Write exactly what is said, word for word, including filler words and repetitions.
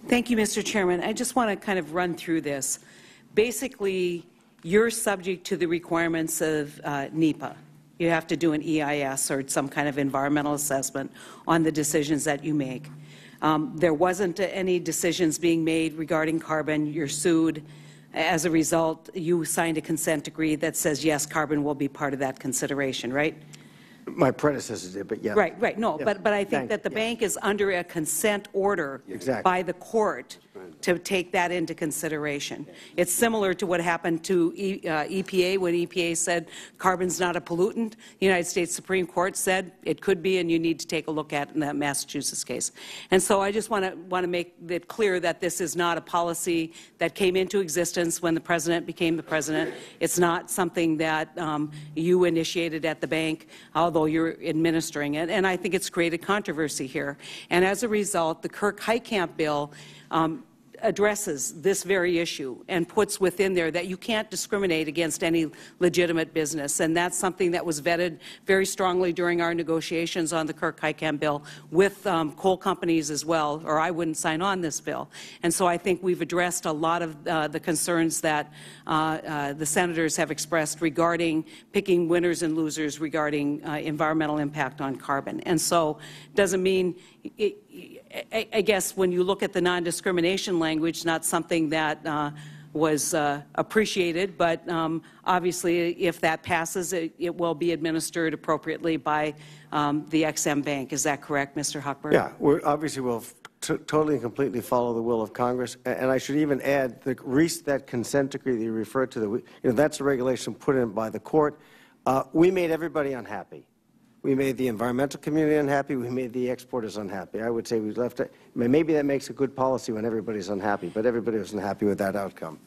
Thank you, Mister Chairman. I just want to kind of run through this. Basically, you're subject to the requirements of uh, NEPA. You have to do an E I S or some kind of environmental assessment on the decisions that you make. Um, there wasn't any decisions being made regarding carbon. You're sued. As a result, you signed a consent decree that says, yes, carbon will be part of that consideration, right? My predecessor did, but yeah. Right, right. No, yeah. but, but I think Thank, that the yeah. bank is under a consent order exactly. by the court to take that into consideration. It's similar to what happened to e, uh, E P A when E P A said carbon's not a pollutant. The United States Supreme Court said it could be, and you need to take a look at it in that Massachusetts case. And so I just want to want to make it clear that this is not a policy that came into existence when the president became the president. It's not something that um, you initiated at the bank, although you're administering it. And I think it's created controversy here. And as a result, the Kirk-Heitkamp bill um, addresses this very issue and puts within there that you can't discriminate against any legitimate business. And that's something that was vetted very strongly during our negotiations on the Kirk-Heitkamp bill with um, coal companies as well, or I wouldn't sign on this bill. And so I think we've addressed a lot of uh, the concerns that uh, uh, the senators have expressed regarding picking winners and losers regarding uh, environmental impact on carbon. And so it doesn't mean it, I, I guess when you look at the non-discrimination language, not something that uh, was uh, appreciated, but um, obviously if that passes, it, it will be administered appropriately by um, the Ex-Im Bank. Is that correct, Mister Hochberg? Yeah, we're, obviously we'll t totally and completely follow the will of Congress. And, and I should even add, the, that consent decree that you referred to, the, you know, that's a regulation put in by the court. Uh, we made everybody unhappy. We made the environmental community unhappy. We made the exporters unhappy. I would say we left it. Maybe that makes a good policy when everybody's unhappy, but everybody was unhappy with that outcome.